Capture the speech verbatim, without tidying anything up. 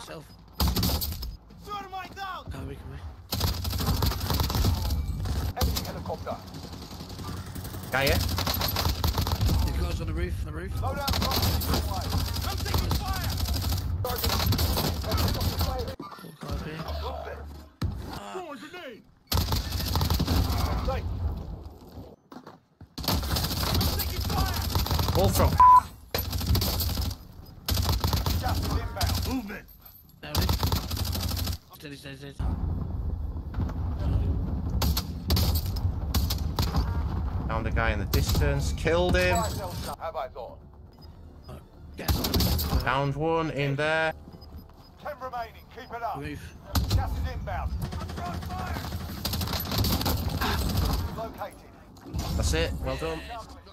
yourself. Dynamite down! Come here, come here. Enemy helicopter. Guy here. The guys on the roof, on the roof. Load out the way. I'm taking fire! Four guys here. Throw a grenade! Safe. I'm taking fire! Bullfrog. Gas is inbound. Movement! Down it. Steady, steady, steady. Found a guy in the distance. Killed him. Fire cell shut. Have I got? Gas on the roof. Found one in there. Ten remaining. Keep it up. Roof. Gas is inbound. I'm throwing fire. Located. That's it. Well done.